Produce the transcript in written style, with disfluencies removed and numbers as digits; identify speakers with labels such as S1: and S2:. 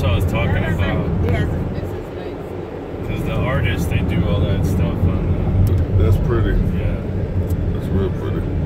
S1: what I was talking about.
S2: Yes.
S1: Because the artists, they do all that stuff on
S3: That's pretty.
S1: yeah.
S3: That's real pretty.